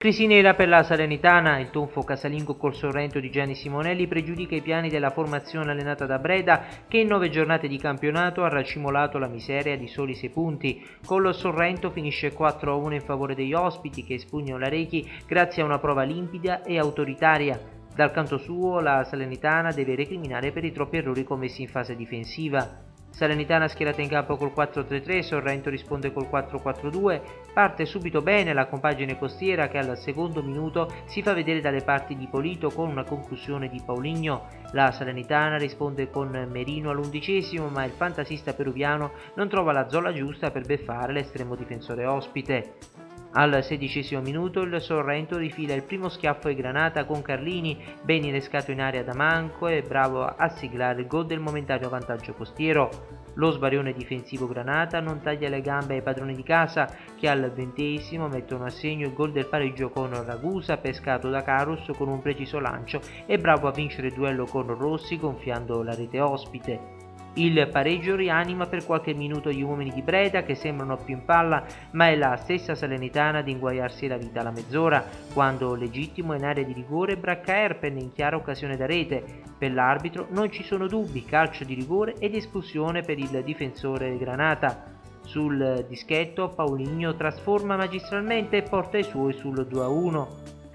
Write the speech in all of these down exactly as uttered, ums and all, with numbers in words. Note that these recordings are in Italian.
Crisi nera per la Salernitana, il tonfo casalingo col Sorrento di Gianni Simonelli pregiudica i piani della formazione allenata da Breda, che in nove giornate di campionato ha racimolato la miseria di soli sei punti. Col Sorrento finisce quattro a uno in favore degli ospiti, che espugnano la Rechi grazie a una prova limpida e autoritaria. Dal canto suo la Salernitana deve recriminare per i troppi errori commessi in fase difensiva. Salernitana schierata in campo col quattro tre tre, Sorrento risponde col quattro quattro due, parte subito bene la compagine costiera che al secondo minuto si fa vedere dalle parti di Polito con una conclusione di Paulinho. La Salernitana risponde con Merino all'undicesimo, ma il fantasista peruviano non trova la zolla giusta per beffare l'estremo difensore ospite. Al sedicesimo minuto il Sorrento rifila il primo schiaffo ai Granata con Carlini, ben innescato in area da Manco e bravo a siglare il gol del momentaneo vantaggio costiero. Lo sbarione difensivo Granata non taglia le gambe ai padroni di casa, che al ventesimo mettono a segno il gol del pareggio con Ragusa, pescato da Carus con un preciso lancio e bravo a vincere il duello con Rossi gonfiando la rete ospite. Il pareggio rianima per qualche minuto gli uomini di Breda, che sembrano più in palla, ma è la stessa Salernitana ad inguaiarsi la vita alla mezz'ora, quando legittimo in area di rigore bracca Erpen in chiara occasione da rete. Per l'arbitro non ci sono dubbi, calcio di rigore ed espulsione per il difensore Granata. Sul dischetto Paulinho trasforma magistralmente e porta i suoi sul due a uno.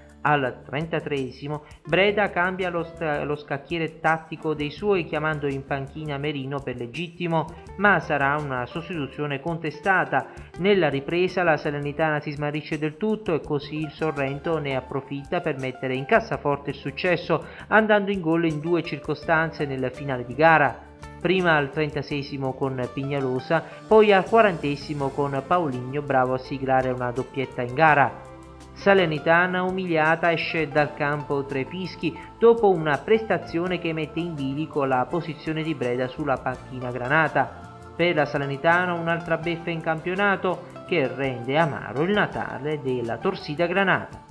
Al trentatreesimo Breda cambia lo, lo scacchiere tattico dei suoi, chiamando in panchina Merino per legittimo, ma sarà una sostituzione contestata. Nella ripresa la Salernitana si smarrisce del tutto e così il Sorrento ne approfitta per mettere in cassaforte il successo, andando in gol in due circostanze nel finale di gara. Prima al trentaseiesimo con Pignalosa, poi al quarantesimo con Paulinho bravo a siglare una doppietta in gara. Salernitana umiliata esce dal campo tra i fischi dopo una prestazione che mette in bilico la posizione di Breda sulla panchina Granata. Per la Salernitana un'altra beffa in campionato che rende amaro il Natale della Torsida Granata.